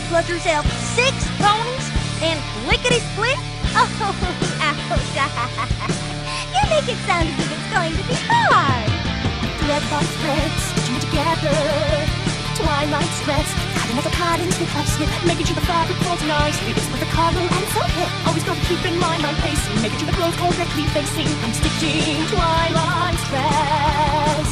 plus yourself 6 ponies and lickety-split? Oh, ouch. You make it sound as if it's going to be hard. Thread by thread, stitching it together. Twilight threads, cutting out the patterns with touch snip, making sure the fabric folds nicely. It's with a cargo and so hip. Always got to keep in mind my pacing, making sure the clothes correctly facing. I'm stitching twilight threads.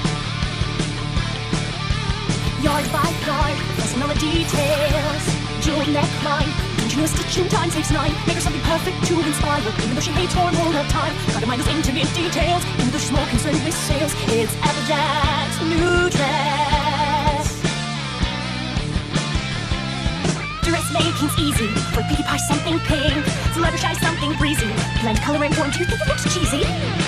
Yard by yard, pressing all the details. Jewel neckline, continuous stitching time saves 9. Make her something perfect to inspire, even though she hates hormone of time. Gotta mind those intimate details, even though she's more concerned with sales. It's Applejack's new dress. Dressmaking's easy, for Pinkie Pie something pink, Fluttershy something breezy. Blend color and form, do you think it looks cheesy?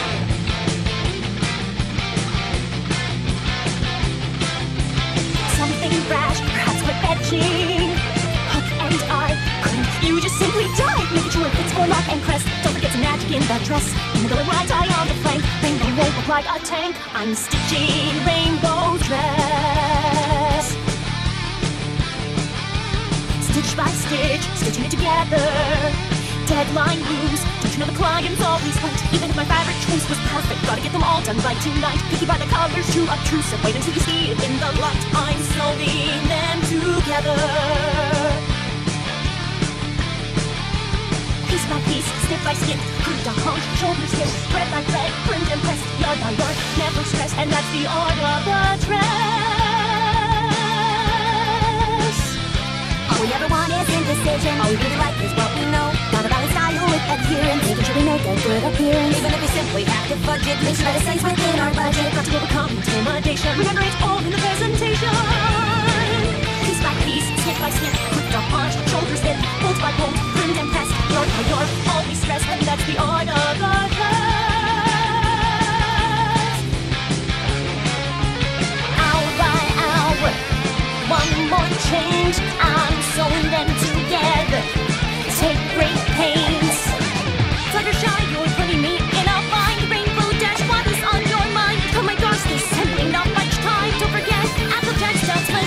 Something brash, perhaps quite fetching. Hook and eye, couldn't you just simply die? Making sure it fits for lock and crest. Don't forget some magic in that dress. In the middle, right eye on the flank. Rainbow won't look like a tank. I'm stitching rainbow dress. Stitch by stitch, stitching it together. Deadline moves, don't you know the client's always right? Even if my fabric choice was perfect, gotta get them all done right tonight. Picky by the colors too obtrusive, wait until you see it in the light. I'm sewing them together. Piece by piece, snip by snip, hook to hook, shoulder snip, thread by thread, print and press, yard by yard, never stress, and that's the art of the dress. All we ever want is indecision. All we really like is what we know. Gotta balance style with adherence, making sure we make a good appearance. Even if we simply have to fudge it, make sure that it stays within our budget. Got to overcome intimidation. Remember, it's all in the presentation. Piece by piece, snip by snip, hook to punch, shoulder snip, bolt by bolt, print and press, yard by yard, always stress, and that's the art of the dress. Hour by hour, one more change, I'm sewing them together. Take great pains. Fluttershy, you're putting me in a bind. Rainbow dash, what is on your mind? Oh my gosh, there's simply not much time. Don't forget, Applejack starts to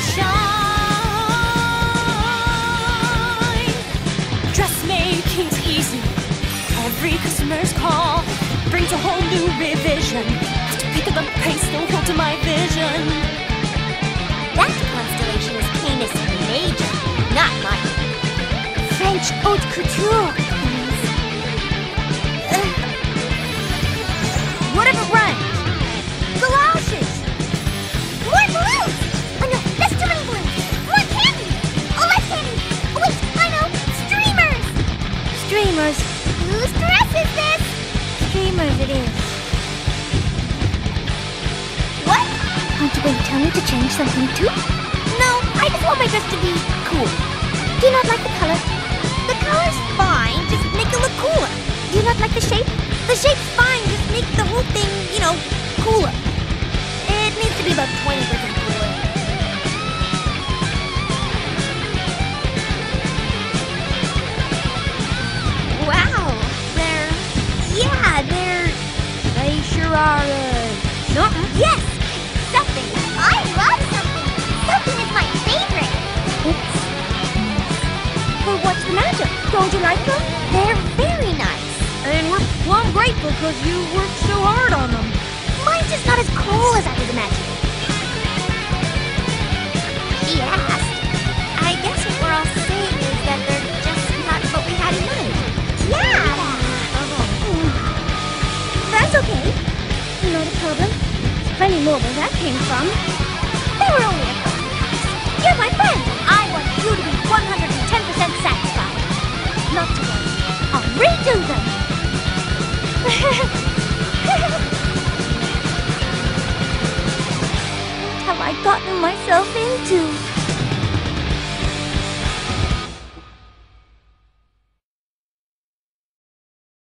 shine. Dressmaking's easy. Every customer's call brings a whole new revision. Have to pick up the pace, don't hold to my vision. That constellation is Canis Major, not mine. French haute couture, please. Whatever rhymes. Galoshes. More balloons! Oh no, that's too many balloons. More candy! Oh, less candy! Oh wait, I know! Streamers! Streamers. Whose dress is this? Streamers it is. What? Aren't you going to tell me to change something too? No, I just want my dress to be cool. Do you not like the color? The color's fine, just make it look cooler. Do you not like the shape? The shape's fine, just make the whole thing, you know, cooler. It needs to be about 20% cooler. Wow. They sure are, something. Yes! Something! I love something! Something is my favorite! Well, what's the matter? Don't you like them? They're very nice. And we're plumb grateful because you worked so hard on them. Mine's just not as cool as I was imagining. She asked. I guess what we're all saying is that they're just not what we had in mind. Yeah! That's okay. Not a problem. There's plenty more where that came from. They were only a couple. You're my friend. I want you to be 110% satisfied. Not to worry. I'll redo them. What have I gotten myself